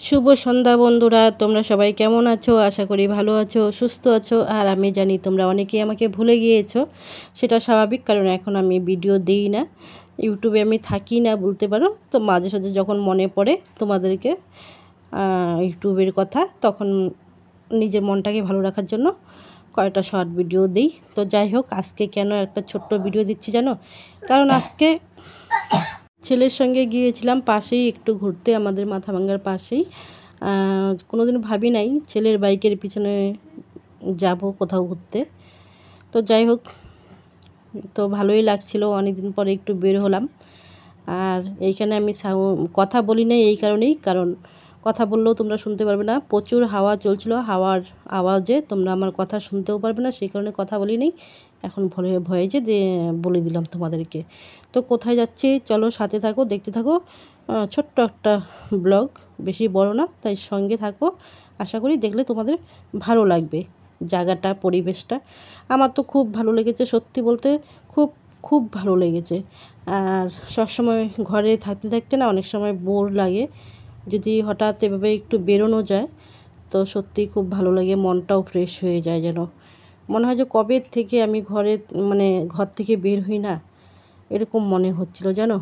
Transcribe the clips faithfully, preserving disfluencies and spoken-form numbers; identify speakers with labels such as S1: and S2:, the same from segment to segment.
S1: শুভ সন্ধ্যা বন্ধুরা, তোমরা সবাই কেমন আছো? আশা করি ভালো আছো, সুস্থ আছো। আর আমি জানি তোমরা অনেকেই আমাকে ভুলে গিয়েছো, সেটা স্বাভাবিক, কারণ এখন আমি ভিডিও দিই না, ইউটিউবে আমি থাকি না বলতে পারো। তো মাঝে সাঝে যখন মনে পড়ে তোমাদেরকে ইউটিউবের কথা, তখন নিজের মনটাকে ভালো রাখার জন্য কয়েকটা শর্ট ভিডিও দিই। তো যাই হোক, আজকে কেন একটা ছোট্ট ভিডিও দিচ্ছি জানো? কারণ আজকে ছেলের সঙ্গে গিয়েছিলাম পাশেই একটু ঘুরতে, আমাদের মাথাভাঙ্গার পাশেই। কোনোদিন ভাবি নাই ছেলের বাইকের পিছনে যাব কোথাও ঘুরতে। তো যাই হোক, তো ভালোই লাগছিল, অনেকদিন পরে একটু বের হলাম। আর এইখানে আমি কথা বলি নাই এই কারণেই, কারণ কথা বললেও তোমরা শুনতে পারবে না, প্রচুর হাওয়া চলছিল, হাওয়ার আওয়াজে তোমরা আমার কথা শুনতেও পারবে না, সেই কারণে কথা বলি নাই। এখন ভয়ে ভয়ে যে বলে দিলাম তোমাদেরকে। তো কোথায় যাচ্ছি চলো সাথে থাকো, দেখতে থাকো। ছোট্ট একটা ব্লগ, বেশি বড় না, তাই সঙ্গে থাকো। আশা করি দেখলে তোমাদের ভালো লাগবে। জায়গাটা, পরিবেশটা আমার তো খুব ভালো লেগেছে, সত্যি বলতে খুব খুব ভালো লেগেছে। আর সবসময় ঘরে থাকতে থাকতে না অনেক সময় বোর লাগে, যদি হঠাৎ এভাবে একটু বেরোনো যায় তো সত্যি খুব ভালো লাগে, মনটাও ফ্রেশ হয়ে যায়। যেন মনে হয় যে কবে থেকে আমি ঘরে মানে ঘর থেকে বের হই না, এরকম মনে হচ্ছিল জানো।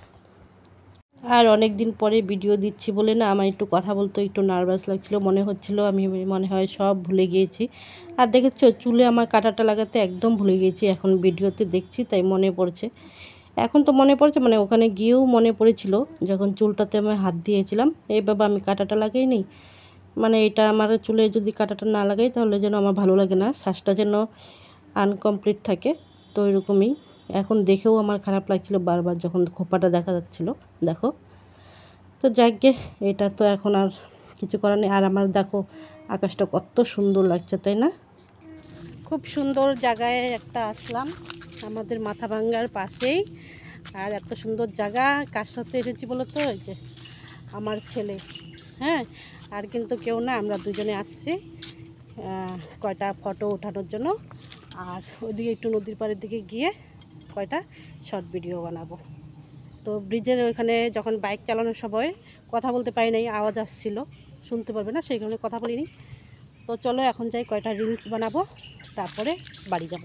S1: আর অনেক দিন পরে ভিডিও দিচ্ছি বলে না আমার একটু কথা বলতে একটু নার্ভাস লাগছিল, মনে হচ্ছিল আমি মনে হয় সব ভুলে গিয়েছি। আর দেখেছো চুলে আমার কাঁটাটা লাগাতে একদম ভুলে গিয়েছি, এখন ভিডিওতে দেখছি তাই মনে পড়ছে। এখন তো মনে পড়ছে, মানে ওখানে গিয়েও মনে পড়েছিল যখন চুলটাতে আমি হাত দিয়েছিলাম, এই বাবা আমি কাঁটাটা লাগাইনি। মানে এটা আমার চুলে যদি কাঁটাটা না লাগাই তাহলে যেন আমার ভালো লাগে না, শ্বাসটা যেন আনকমপ্লিট থাকে। তো এরকমই এখন দেখেও আমার খারাপ লাগছিল বারবার যখন খোপাটা দেখা যাচ্ছিল, দেখো। তো যাকগে, এটা তো এখন আর কিছু করার নেই। আর আমার দেখো আকাশটা কত সুন্দর লাগছে, তাই না? খুব সুন্দর জায়গায় একটা আসলাম, আমাদের মাথাভাঙ্গার পাশেই। আর এত সুন্দর জায়গা, কার সাথে এসেছি বলো তো? ওই যে আমার ছেলে, হ্যাঁ, আর কিন্তু কেউ না, আমরা দুজনে আসছি কয়টা ফটো ওঠানোর জন্য। আর ওইদিকে একটু নদীর পাড়ের দিকে গিয়ে কয়টা শর্ট ভিডিও বানাবো। তো ব্রিজের ওইখানে যখন বাইক চালানোর সময় কথা বলতে পারি নাই, আওয়াজ আসছিল, শুনতে পারবে না, সেই কারণে কথা বলিনি। তো চলো এখন যাই, কয়টা রিলস বানাবো, তারপরে বাড়ি যাব।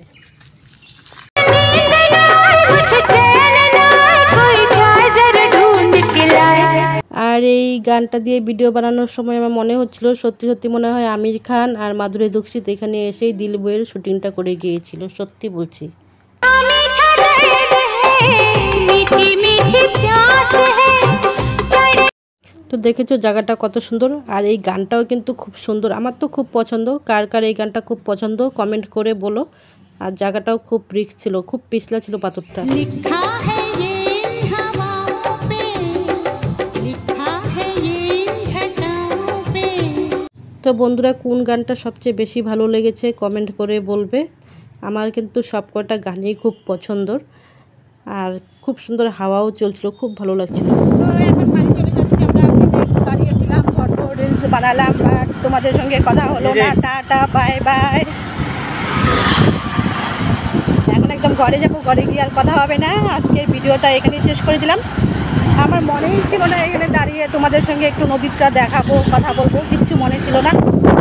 S1: আর এই গানটা দিয়ে ভিডিও বানানোর সময় আমার মনে হচ্ছিল সত্যি সত্যি মনে হয় আমির খান আর মাধুরী দীক্ষিত এখানে এসেই দিল বইয়ের শুটিংটা করে গিয়েছিল, সত্যি বলছি। তো দেখেছো জায়গাটা কত সুন্দর, আর এই গানটাও কিন্তু খুব সুন্দর, আমার তো খুব পছন্দ। কার কার এই গানটা খুব পছন্দ কমেন্ট করে বলো। আর জায়গাটাও খুব রিস্ক ছিল, খুব পিছলা ছিল পাথরটা। তো বন্ধুরা কোন গানটা সবচেয়ে বেশি ভালো লেগেছে কমেন্ট করে বলবে। আমার কিন্তু সব কটা গানই খুব পছন্দর, আর খুব সুন্দর হাওয়াও চলছিল, খুব ভালো লাগছিল। এখন বাড়ি চলে যাচ্ছি আমরা, দাঁড়িয়েছিলাম ফটো রিলস বানালাম, আর তোমাদের সঙ্গে কথা হলো না, টাটা বাই বাই। এখন একদম ঘরে যাবো, ঘরে গিয়ে আর কথা হবে না। আজকের ভিডিওটা এখানেই শেষ করে দিলাম। আমার মনেই ছিল না এখানে দাঁড়িয়ে তোমাদের সঙ্গে একটু নদীটা দেখাবো, কথা বলবো, কিচ্ছু মনে ছিল না।